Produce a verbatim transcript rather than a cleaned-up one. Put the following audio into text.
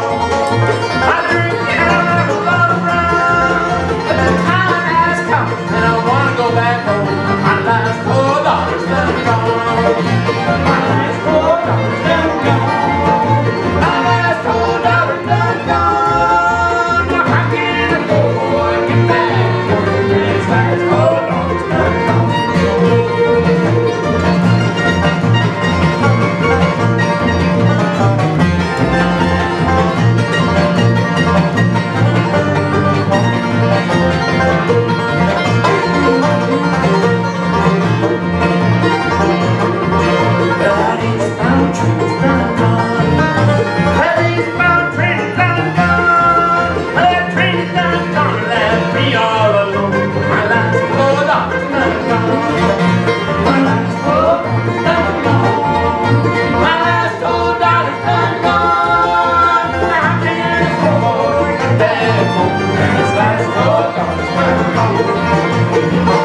I drink and I never love around, but the time has come and I wanna go back home. My last four dollars done gone. My last four dollars done gone. My last four dollars done gone. Now how can a poor boy get back when his last four dollars done gone? It's last four dollars.